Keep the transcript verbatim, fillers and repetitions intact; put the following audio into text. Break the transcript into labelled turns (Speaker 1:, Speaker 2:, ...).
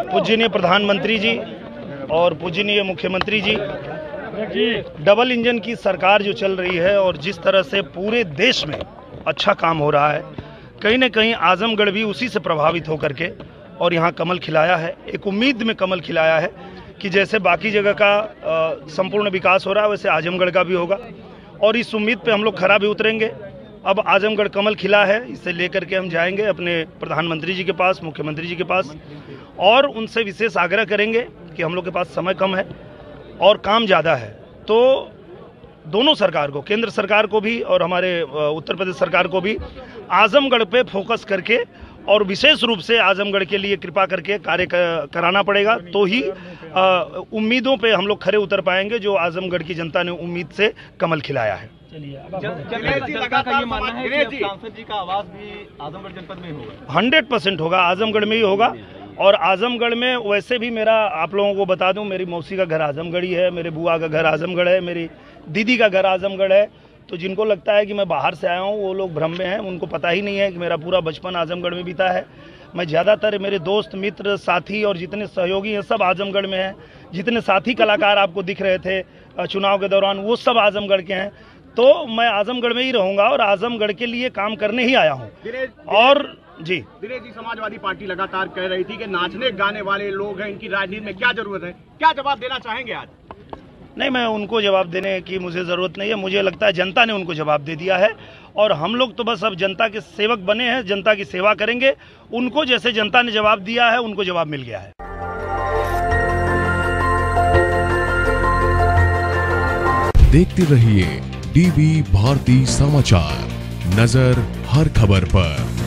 Speaker 1: पूजनीय प्रधानमंत्री जी और पूजनीय मुख्यमंत्री जी, डबल इंजन की सरकार जो चल रही है और जिस तरह से पूरे देश में अच्छा काम हो रहा है, कहीं न कहीं आजमगढ़ भी उसी से प्रभावित होकर के और यहाँ कमल खिलाया है। एक उम्मीद में कमल खिलाया है कि जैसे बाकी जगह का संपूर्ण विकास हो रहा है वैसे आजमगढ़ का भी होगा, और इस उम्मीद पे हम लोग खरा भी उतरेंगे। अब आजमगढ़ कमल खिला है, इसे लेकर के हम जाएंगे अपने प्रधानमंत्री जी के पास, मुख्यमंत्री जी के पास, और उनसे विशेष आग्रह करेंगे कि हम लोग के पास समय कम है और काम ज़्यादा है, तो दोनों सरकार को, केंद्र सरकार को भी और हमारे उत्तर प्रदेश सरकार को भी आजमगढ़ पे फोकस करके और विशेष रूप से आजमगढ़ के लिए कृपा करके कार्य कराना पड़ेगा, तो ही उम्मीदों पे हम लोग खरे उतर पाएंगे जो आजमगढ़ की जनता ने उम्मीद से कमल खिलाया है। हंड्रेड परसेंट होगा, आजमगढ़ में ही होगा। और आजमगढ़ में वैसे भी मेरा, आप लोगों को बता दूं, मेरी मौसी का घर आजमगढ़ ही है, मेरे बुआ का घर आजमगढ़ है, मेरी दीदी का घर आजमगढ़ है। तो जिनको लगता है कि मैं बाहर से आया हूं वो लोग भ्रम में हैं, उनको पता ही नहीं है कि मेरा पूरा बचपन आजमगढ़ में बीता है। मैं ज़्यादातर मेरे दोस्त मित्र साथी और जितने सहयोगी हैं सब आजमगढ़ में हैं। जितने साथी कलाकार आपको दिख रहे थे चुनाव के दौरान वो सब आजमगढ़ के हैं। तो मैं आजमगढ़ में ही रहूँगा और आजमगढ़ के लिए काम करने ही आया हूँ। और जी
Speaker 2: दिनेश जी, समाजवादी पार्टी लगातार कह रही थी कि नाचने गाने वाले लोग हैं, इनकी राजनीति में क्या जरूरत है, क्या जवाब देना चाहेंगे आज?
Speaker 1: नहीं, मैं उनको जवाब देने की मुझे ज़रूरत नहीं है। मुझे लगता है जनता ने उनको जवाब दे दिया है और हम लोग तो बस अब जनता के सेवक बने हैं, जनता की सेवा करेंगे। उनको जैसे जनता ने जवाब दिया है उनको जवाब मिल गया है।
Speaker 3: देखते रहिए डीवी भारती समाचार, नजर हर खबर पर।